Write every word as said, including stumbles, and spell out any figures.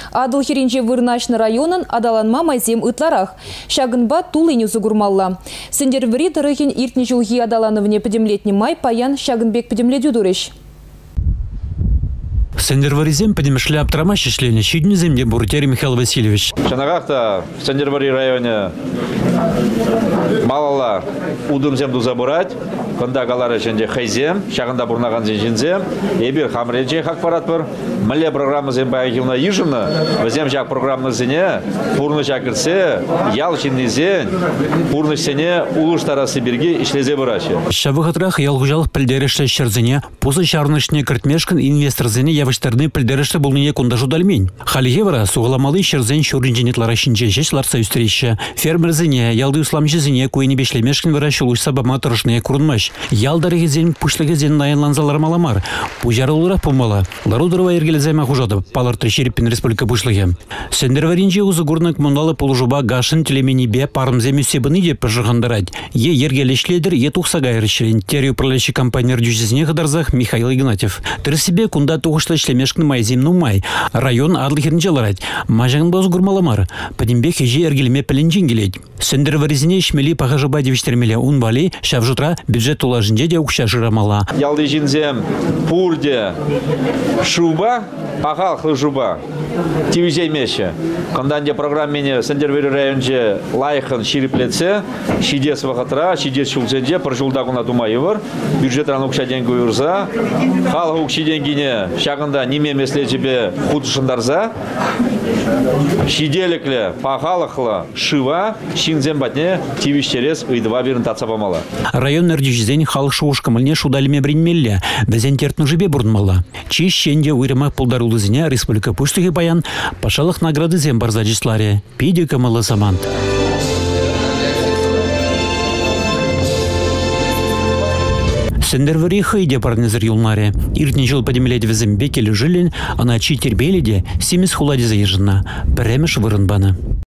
Адыл херенже вырнашны районын адаланма майзем ытларах. Шагынба тулыне зугурмалла. Сендер ври дырыхин иртне жылги адалановне подемлетни май паян Шагынбек подемледю дурыш. Сендерваризем подемешля обтрамащи члене щидни земде Буртери Михаил Васильевич. Шанагахта в Сендервари районе малала удым земду забурать, когда галары ченде хайзем, шагында бурнаган зенжинзем, ебир хамреже хак паратпыр, мале программа зембая гилна ежина, возем жак программа зене, пурны жакырсе, ял чинный зен, пурны сене улуш тарасы бирги ишлезе бурачы. Шавыхатрах ялгужалых пельдерешле щерзене, поза шарнышне кыртмешкан инвестор зене явыштарны пельдерешле булныне кундажу дальмень. Халиевра сугламалы щерзен щуринженетлара шинченчеш ларса үстерище. Фермер зене, ялды усламчы зене куйни бешлемешкин выращылуш сабама тұрышне курынмаш. Ялдары гезен пушлыгы зен найынланзалар маламар. Пужарылыра помала. Ларудырова ергелезайма хужады. Палар Трещерепин республика пушлыгы. Сендерваринже узы гурнак мундалы полужуба гашын телемени бе парымзем үсебыны де пожығандарад. Е ергелешледер, е тухсага ершелен. Терю пролещи компания рдюжезіне қадарзах Михаил Игнатьев. Тірсібе кунда туғышла шлемешкін майзем нумай. Район адлы хернжеларад. Мажан боз гурмаламар. Падимбе хежи ергелеме пеленжен келед. Сендерваризіне шмели пахажыба девиштермеле унбали, шавжутра бюджет улажынже де укша жырамала. Ялды жинзем пурде шуба, пахал хлыжуба. Тивизей меше. Конданде программене Сендервари районже лайхан шириплеце, шидес вахатра, шидес шулзенде, паржулдагуна думаевар, бюджет ран укша деньги урза, хал укши денгине, шагында неме меслечебе худшандарза, шиделекле, пахалахла, шива, шинзем батне, тивиштерес, уйдва бирн тацапамала. Район нердюжезен хал шушка мыльне шудалиме бринмелле, безен тертну жибе бурнмала. Чи щенде уйрымак пулдарулызыне республика пуштыгы баян, пашалых награды зем барзаджисларе, пиде камала самант. Сендервари хайде парнезер юлнаре. Иртне жыл подемледе везембеке лежилен, а на чи тербеледе семис хуладе заезжена. Премеш вырынбаны.